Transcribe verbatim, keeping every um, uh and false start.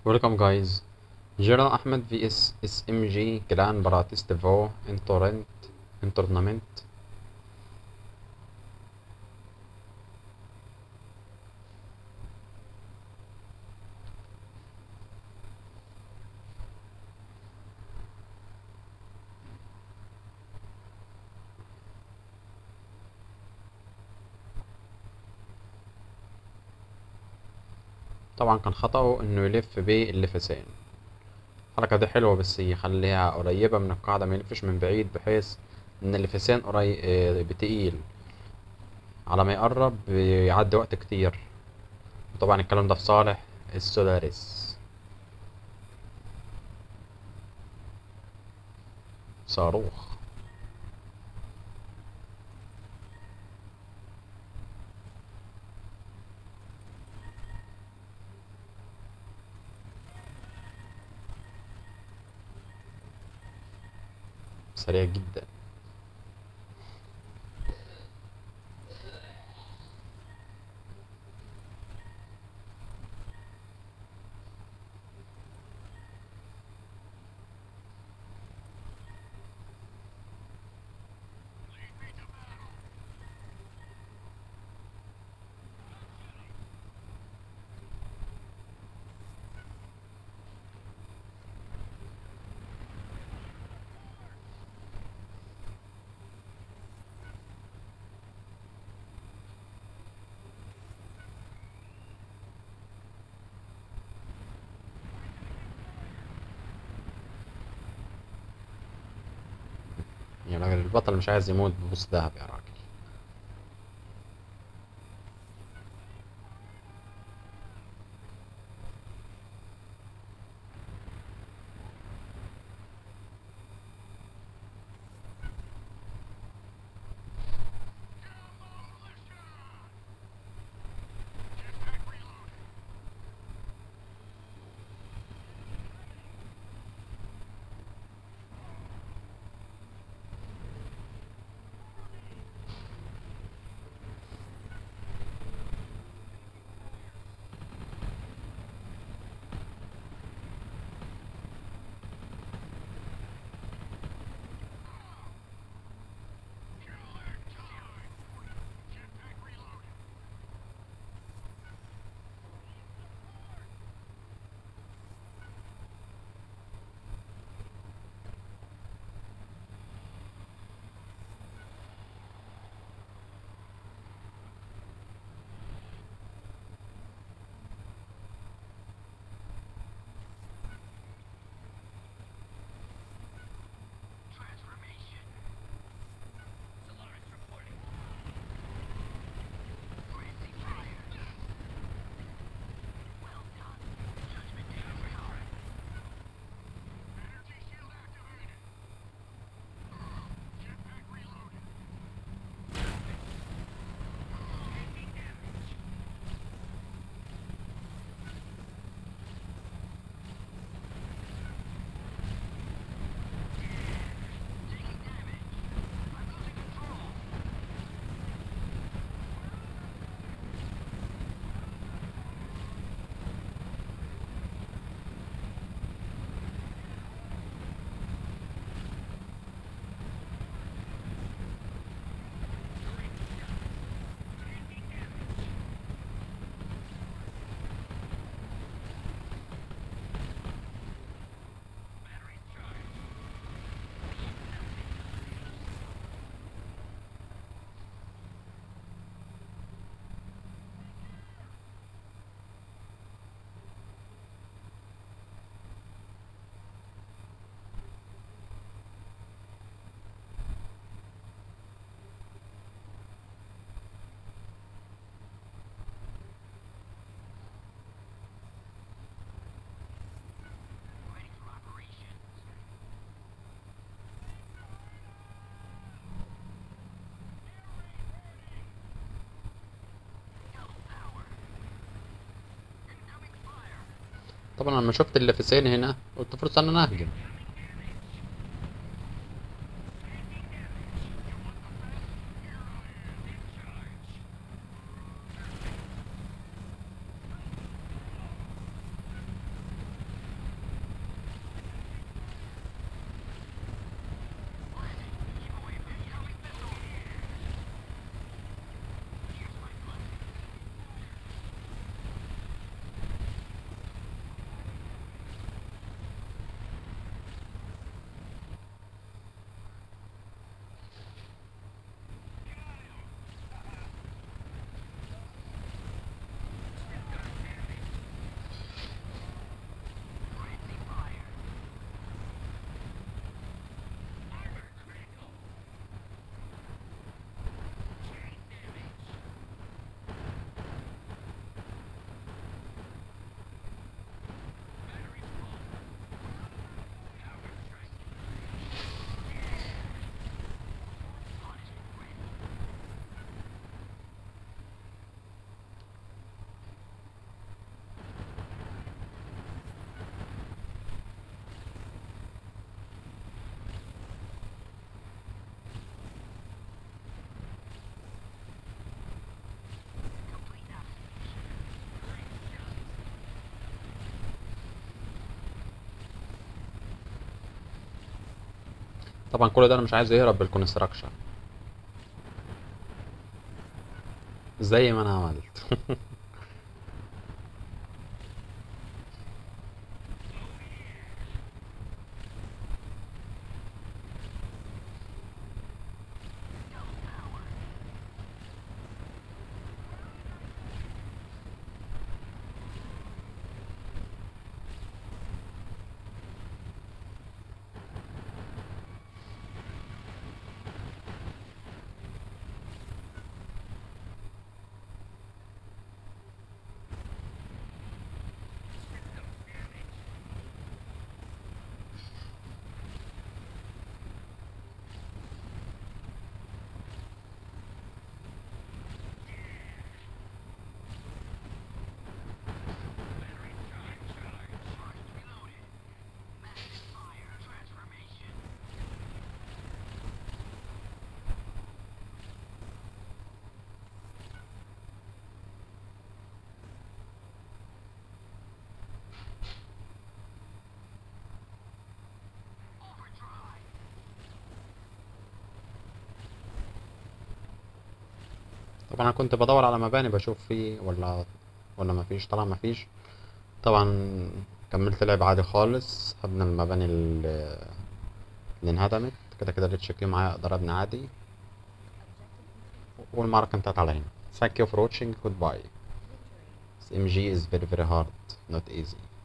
Welcome guys. General Ahmed vs S M G Gran Bratislava in Torrent in tournament. طبعا كان خطأه انه يلف باللفسان. الحركة دي حلوة بس يخليها قريبة من القاعدة، ما يلفش من بعيد بحيث ان اللفسان قريب آه، بتقيل. على ما يقرب يعدي وقت كتير، وطبعا الكلام ده في صالح السولاريس. صاروخ. سريع جدا. يا راجل البطل مش عايز يموت ببوس دهب يا راجل. طبعا لما شفت اللفسان هنا قلت فرصة ان انا اهجم. طبعا كل ده انا مش عايز يهرب بالكونستراكشن زي ما انا عملت. طبعا انا كنت بدور على مباني بشوف فيه ولا ولا مفيش. طبعا مفيش. طبعا كملت لعب عادي خالص، هبني المباني اللي اللي انهدمت. كده كده الاتش كيو معايا، اقدر ابني عادي. والمعركة انتهت على هنا. Thank you for watching. Goodbye. إس إم جي is very very hard, not easy.